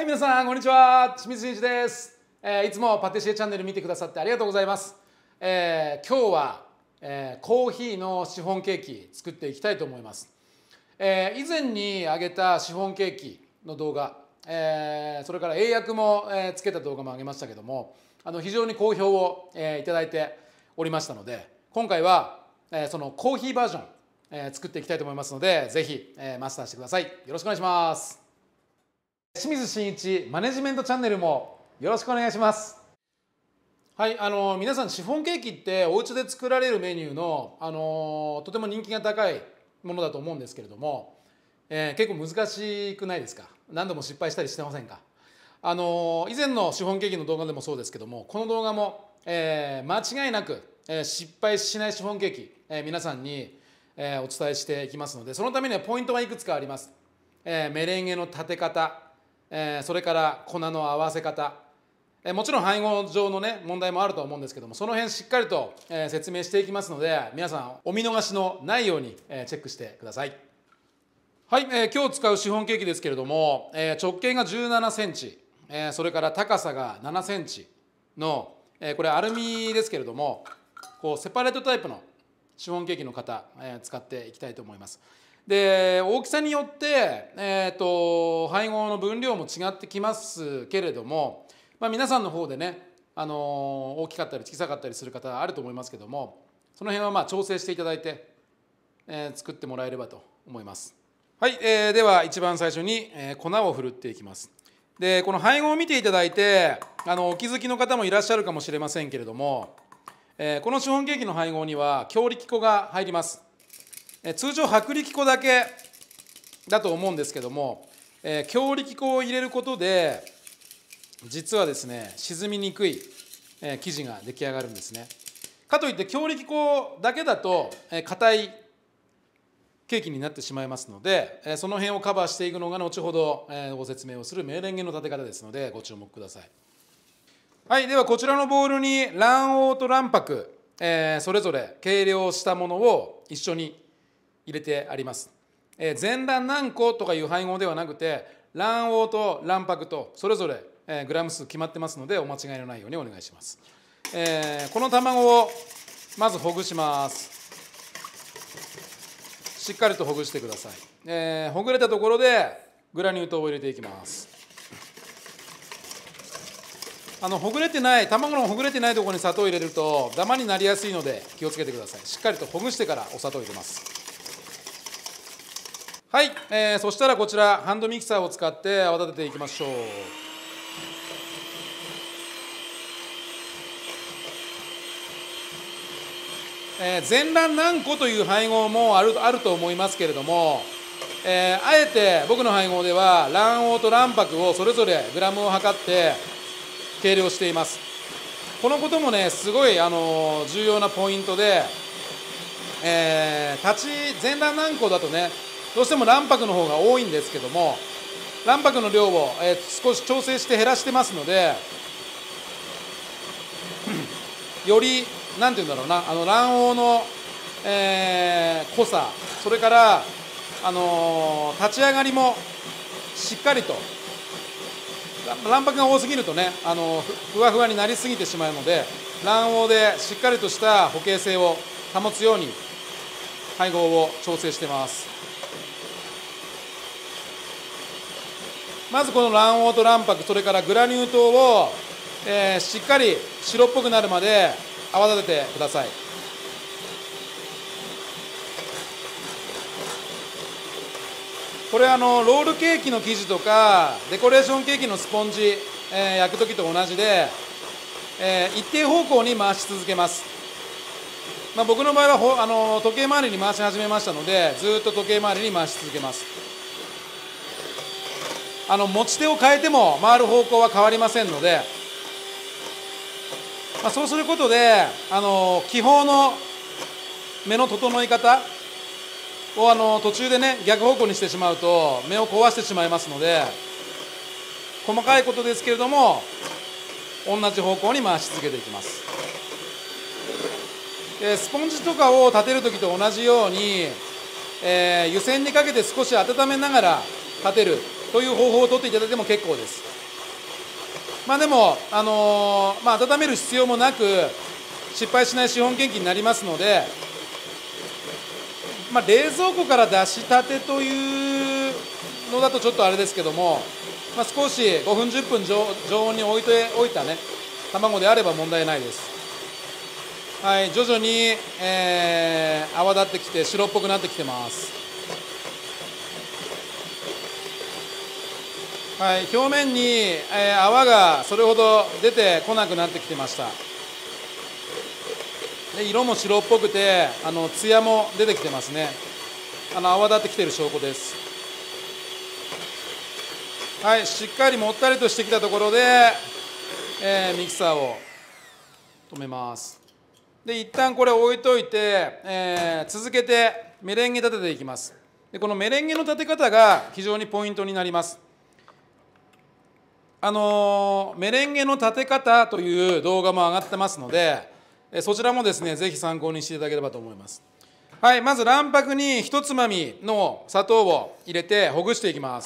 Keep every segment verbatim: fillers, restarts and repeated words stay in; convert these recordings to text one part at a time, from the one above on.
はい、皆さんこんにちは。清水真一です、えー、いつもパティシエチャンネル見てくださってありがとうございます。えー、今日は、えー、コーヒーのシフォンケーキ作っていきたいと思います。えー、以前に上げたシフォンケーキの動画、えー、それから英訳も、えー、つけた動画も上げましたけども、あの非常に好評を、えー、いただいておりましたので、今回は、えー、そのコーヒーバージョン、えー、作っていきたいと思いますので、ぜひ、えー、マスターしてください。よろしくお願いします。清水真一マネジメントチャンネルもよろしくお願いします。はい、あの皆さんシフォンケーキってお家で作られるメニューの、あのとても人気が高いものだと思うんですけれども、えー、結構難しくないですか？何度も失敗したりしてませんか？あの以前のシフォンケーキの動画でもそうですけども、この動画も、えー、間違いなく、えー、失敗しないシフォンケーキ、えー、皆さんに、えー、お伝えしていきますので、そのためにはポイントがいくつかあります。えー、メレンゲの立て方、えー、それから粉の合わせ方、えー、もちろん配合上のね問題もあると思うんですけども、その辺しっかりと、えー、説明していきますので、皆さんお見逃しのないように、えー、チェックしてください。はい、えー、今日使うシフォンケーキですけれども、えー、直径がじゅうななセンチ、えー、それから高さがななセンチの、えー、これアルミですけれども、こうセパレートタイプのシフォンケーキの型、えー、使っていきたいと思います。で、大きさによって、えー、と配合の分量も違ってきますけれども、まあ、皆さんの方でね、あのー、大きかったり小さかったりする方あると思いますけども、その辺はまあ調整していただいて、えー、作ってもらえればと思います。はい、えー、では一番最初に、えー、粉を振るっていきます。で、この配合を見ていただいて、あのお気づきの方もいらっしゃるかもしれませんけれども、えー、このシフォンケーキの配合には強力粉が入ります。通常薄力粉だけだと思うんですけども、えー、強力粉を入れることで実はですね、沈みにくい、えー、生地が出来上がるんですね。かといって強力粉だけだと硬、えー、いケーキになってしまいますので、えー、その辺をカバーしていくのが後ほど、えー、ご説明をするメレンゲの立て方ですのでご注目ください。はい、ではこちらのボウルに卵黄と卵白、えー、それぞれ計量したものを一緒に入れてあります。えー、全卵何個とかいう配合ではなくて、卵黄と卵白とそれぞれ、えー、グラム数決まってますので、お間違いのないようにお願いします。えー、この卵をまずほぐします。しっかりとほぐしてください。えー、ほぐれたところでグラニュー糖を入れていきます。あのほぐれてない卵のほぐれてないところに砂糖を入れるとダマになりやすいので気をつけてください。しっかりとほぐしてからお砂糖を入れます。はい、えー、そしたらこちらハンドミキサーを使って泡立てていきましょう。えー、全卵何個という配合もある、あると思いますけれども、えー、あえて僕の配合では卵黄と卵白をそれぞれグラムを測って計量しています。このこともねすごい、あのー、重要なポイントで、えー、立ち全卵何個だとねどうしても卵白の方が多いんですけども、卵白の量を、えー、少し調整して減らしてますのでよりなんていうんだろうな、あの卵黄の、えー、濃さ、それから、あのー、立ち上がりもしっかりと、卵白が多すぎるとね、あのー、ふわふわになりすぎてしまうので、卵黄でしっかりとした固形性を保つように配合を調整しています。まずこの卵黄と卵白、それからグラニュー糖を、えー、しっかり白っぽくなるまで泡立ててください。これあのロールケーキの生地とかデコレーションケーキのスポンジ、えー、焼く時と同じで、えー、一定方向に回し続けます。まあ、僕の場合はほあの時計回りに回し始めましたので、ずっと時計回りに回し続けます。あの持ち手を変えても回る方向は変わりませんので、まあ、そうすることであの気泡の目の整い方をあの途中でね逆方向にしてしまうと目を壊してしまいますので、細かいことですけれども同じ方向に回し続けていきます。でスポンジとかを立てる時と同じように、えー、湯煎にかけて少し温めながら立てるという方法をとっていただいても結構です。まあでも、あのーまあ、温める必要もなく失敗しないシフォンケーキになりますので、まあ、冷蔵庫から出したてというのだとちょっとあれですけども、まあ、少しごふんじゅっぷん常温に置いておいたね卵であれば問題ないです。はい、徐々に、えー、泡立ってきて白っぽくなってきてます。はい、表面に、えー、泡がそれほど出てこなくなってきてました。で色も白っぽくて、あのツヤも出てきてますね。あの泡立ってきている証拠です。はい、しっかりもったりとしてきたところで、えー、ミキサーを止めます。で一旦これを置いといて、えー、続けてメレンゲ立てていきます。でこのメレンゲの立て方が非常にポイントになります。あのー、メレンゲの立て方という動画も上がってますので、そちらもですね、ぜひ参考にしていただければと思います。はい、まず卵白に一つまみの砂糖を入れてほぐしていきます。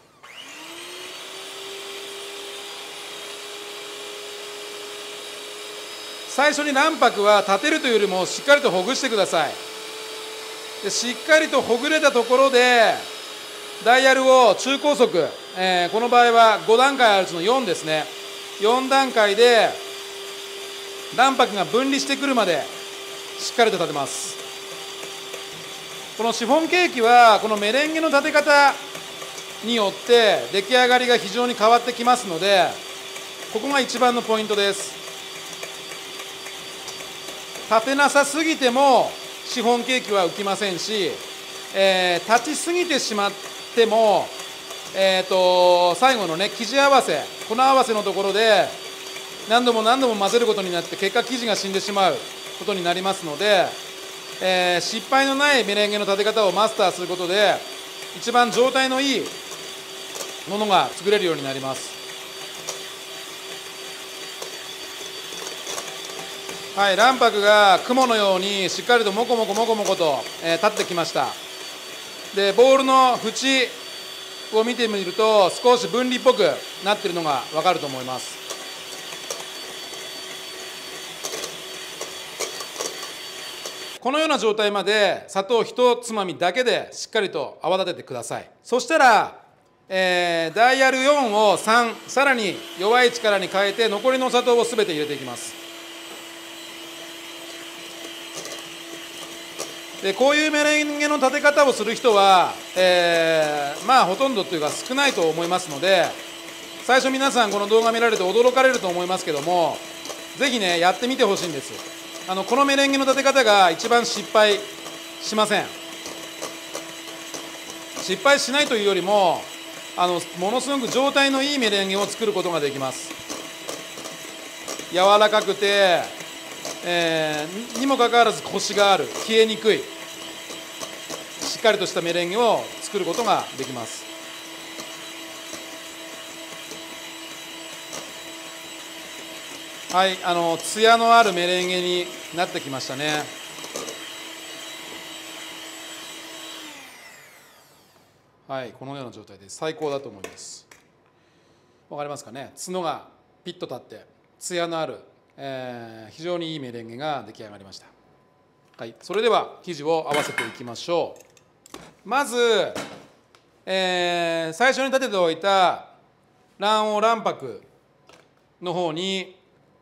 最初に卵白は立てるというよりもしっかりとほぐしてください。でしっかりとほぐれたところでダイヤルを中高速、えー、この場合はご段階あるうちのよんですね、よん段階で卵白が分離してくるまでしっかりと立てます。このシフォンケーキはこのメレンゲの立て方によって出来上がりが非常に変わってきますので、ここが一番のポイントです。立てなさすぎてもシフォンケーキは浮きませんし、えー、立ちすぎてしまっても、えー、と最後のね生地合わせ粉合わせのところで何度も何度も混ぜることになって結果生地が死んでしまうことになりますので、えー、失敗のないメレンゲの立て方をマスターすることで一番状態のいいものが作れるようになります。はい、卵白が雲のようにしっかりともこもこもこもこと、えー、立ってきました。でボウルの縁を見てみると少し分離っぽくなっているのが分かると思います。このような状態まで砂糖一つまみだけでしっかりと泡立ててください。そしたら、えー、ダイヤルよんをさん、さらに弱い力に変えて残りの砂糖をすべて入れていきます。でこういうメレンゲの立て方をする人は、えー、まあほとんどというか少ないと思いますので、最初皆さんこの動画見られて驚かれると思いますけども、ぜひねやってみてほしいんです。あのこのメレンゲの立て方が一番失敗しません。失敗しないというよりもあのものすごく状態のいいメレンゲを作ることができます。柔らかくて、えー、にもかかわらずコシがある、消えにくいしっかりとしたメレンゲを作ることができます。はい、あのツヤのあるメレンゲになってきましたね。はい、このような状態です。最高だと思います。わかりますかね。角がピッと立ってツヤのある、えー、非常にいいメレンゲが出来上がりました。はい、それでは生地を合わせていきましょう。まず、えー、最初に立てておいた卵黄卵白の方に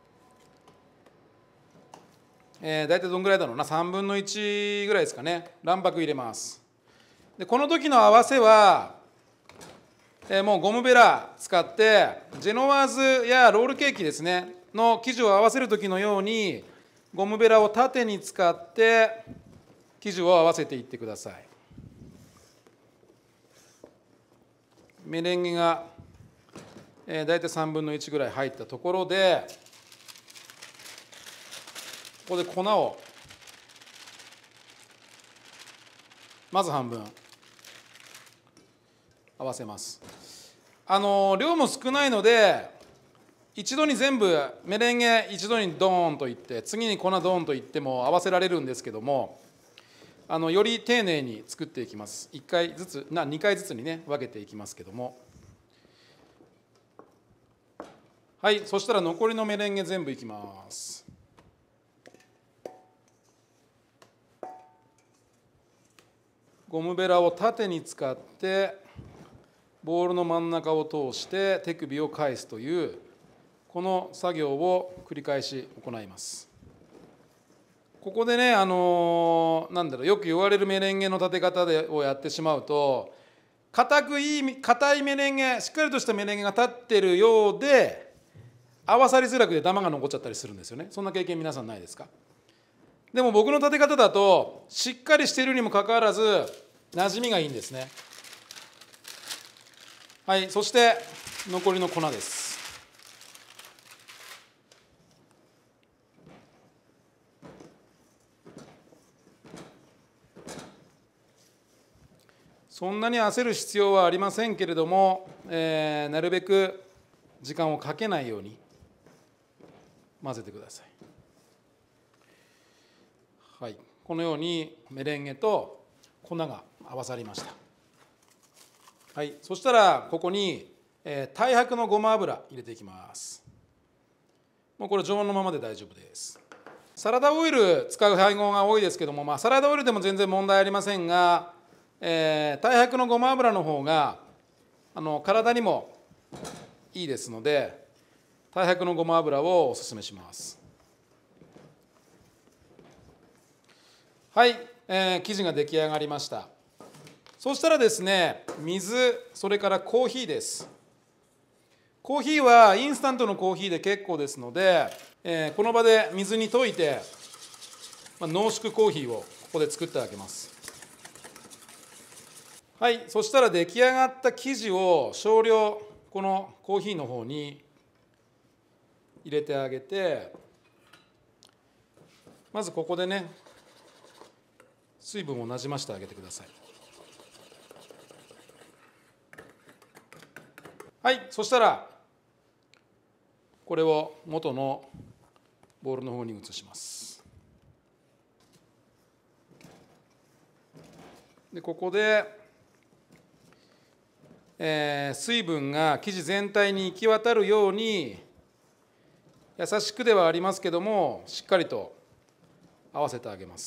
えー、大体どんぐらいだろうな、さんぶんのいちぐらいですかね、卵白入れます。でこの時の合わせは、えー、もうゴムベラ使ってジェノワーズやロールケーキですねの生地を合わせる時のようにゴムベラを縦に使って生地を合わせていってください。メレンゲが、えー、大体さんぶんのいちぐらい入ったところで、ここで粉をまず半分合わせます。あの量も少ないので一度に全部メレンゲ一度にドーンといって次に粉ドーンといっても合わせられるんですけども、 あのより丁寧に作っていきます。いっかいずつなにかいずつにね分けていきますけども、はい、そしたら残りのメレンゲ全部いきます。ゴムベラを縦に使ってボールの真ん中を通して手首を返すというこの作業を繰り返し行います。ここでね、あのなんだろう、よく言われるメレンゲの立て方でをやってしまうと、硬くいい硬いメレンゲ、しっかりとしたメレンゲが立ってるようで合わさりづらくてダマが残っちゃったりするんですよね。そんな経験皆さんないですか？でも僕の立て方だとしっかりしているにもかかわらず馴染みがいいんですね。はい、そして残りの粉です。そんなに焦る必要はありませんけれども、えー、なるべく時間をかけないように混ぜてください。はい、このようにメレンゲと粉が合わさりました。はい、そしたらここに、えー、太白のごま油入れていきます。もうこれ常温のままで大丈夫です。サラダオイル使う配合が多いですけども、まあ、サラダオイルでも全然問題ありませんが、えー、太白のごま油の方があの体にもいいですので、太白のごま油をお勧めします。はい、えー、生地が出来上がりました。そうしたらですね、水、それからコーヒーです。コーヒーはインスタントのコーヒーで結構ですので、えー、この場で水に溶いて、まあ、濃縮コーヒーをここで作ってあげます。はい、そしたら出来上がった生地を少量このコーヒーの方に入れてあげて、まずここでね水分をなじませてあげてください。はい、そしたらこれを元のボウルの方に移します。でここでえー、水分が生地全体に行き渡るように優しくではありますけどもしっかりと合わせてあげます。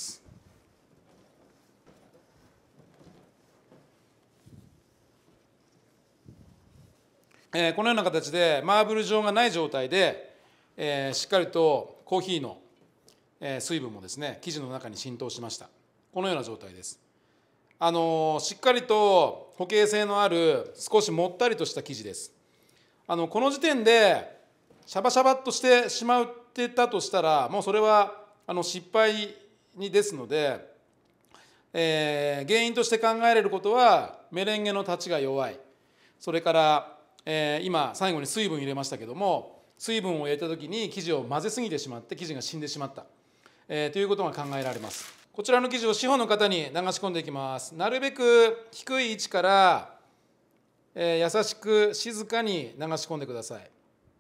えー、このような形でマーブル状がない状態で、えー、しっかりとコーヒーの、えー、水分もですね生地の中に浸透しました。このような状態です。あのしっかりと固形性のある少しもったりとした生地です。あのこの時点でシャバシャバっとしてしまってたとしたらもうそれはあの失敗にですので、えー、原因として考えられることはメレンゲの立ちが弱い、それから、えー、今最後に水分入れましたけども水分を入れた時に生地を混ぜすぎてしまって生地が死んでしまった、えー、ということが考えられます。こちらの生地を四方の型に流し込んでいきます。なるべく低い位置から、えー、優しく静かに流し込んでください。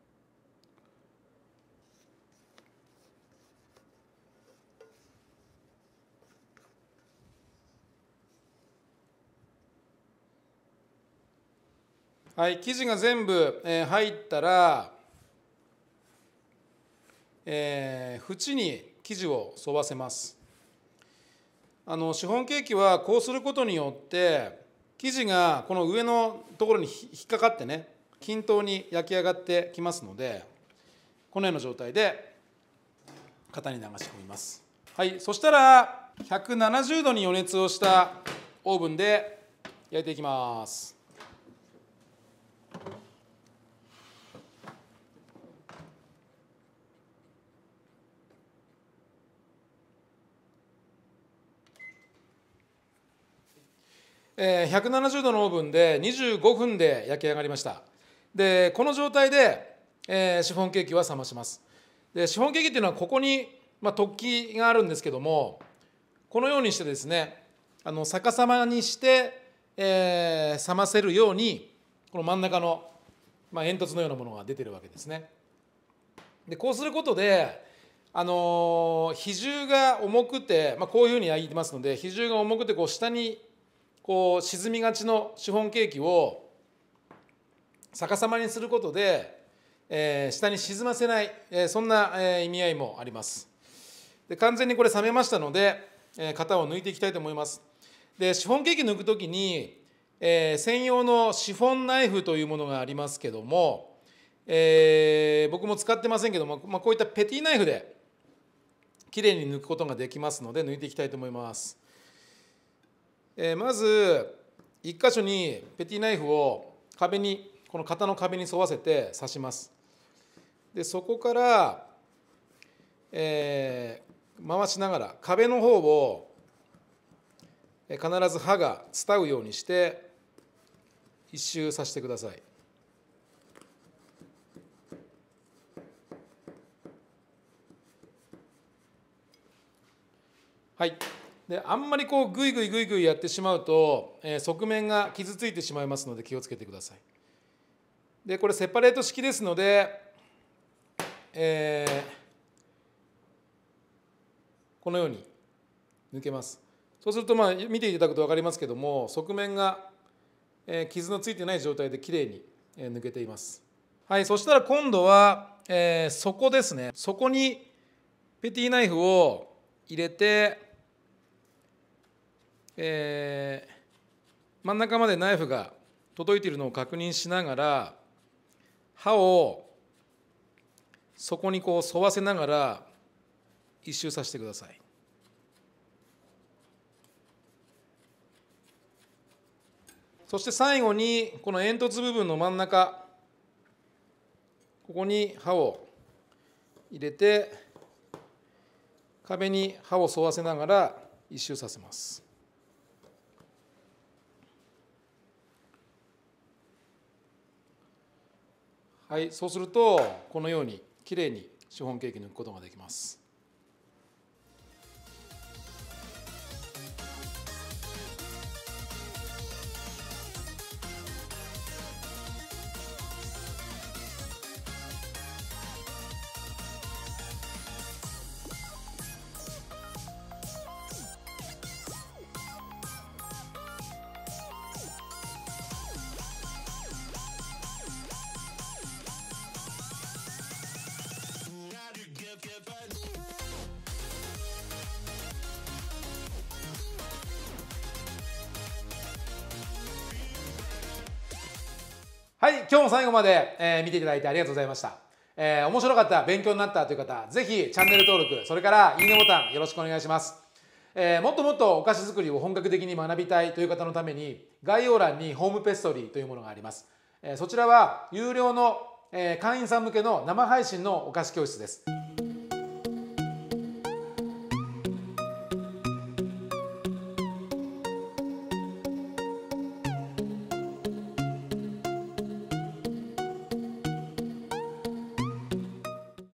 はい、生地が全部、えー、入ったら、えー、縁に生地を沿わせます。あのシフォンケーキはこうすることによって生地がこの上のところに引っかかってね均等に焼き上がってきますので、このような状態で型に流し込みます。はい、そしたらひゃくななじゅうどに予熱をしたオーブンで焼いていきます。ひゃくななじゅうどのオーブンでにじゅうごふんで焼き上がりました。でこの状態で、えー、シフォンケーキは冷まします。でシフォンケーキっていうのはここに、まあ、突起があるんですけども、このようにしてですねあの逆さまにして、えー、冷ませるようにこの真ん中の、まあ、煙突のようなものが出てるわけですね。でこうすることであのー比重が重くて、まあ、こういうふうに焼いてますので、比重が重くてこう下にこう沈みがちのシフォンケーキを逆さまにすることで、えー下に沈ませない、えーそんな、えー意味合いもあります。で完全にこれ冷めましたので、えー型を抜いていきたいと思います。でシフォンケーキ抜くときに、えー専用のシフォンナイフというものがありますけども、えー僕も使ってませんけども、まあ、こういったペティナイフできれいに抜くことができますので抜いていきたいと思います。えーまずいっ箇所にペティナイフを壁にこの型の壁に沿わせて刺します。でそこから、えー回しながら壁の方を必ず刃が伝うようにして一周させてください。はい、であんまりこうグイグイグイグイやってしまうと、えー側面が傷ついてしまいますので気をつけてください。でこれセパレート式ですので、えーこのように抜けます。そうするとまあ見ていただくと分かりますけども、側面が、えー傷のついてない状態できれいに、えー抜けています。はい、そしたら今度は、えー底ですね。底にペティナイフを入れて、えー真ん中までナイフが届いているのを確認しながら刃を底にこう沿わせながら一周させてください。そして最後にこの煙突部分の真ん中ここに刃を入れて壁に刃を沿わせながら一周させます。はい、そうするとこのようにきれいにシフォンケーキ抜くことができます。はい、今日も最後まで、えー見ていただいてありがとうございました。えー面白かった、勉強になったという方、ぜひチャンネル登録、それからいいねボタンよろしくお願いします。えーもっともっとお菓子作りを本格的に学びたいという方のために、概要欄にホームペストリーというものがあります。えーそちらは有料の、えー会員さん向けの生配信のお菓子教室です。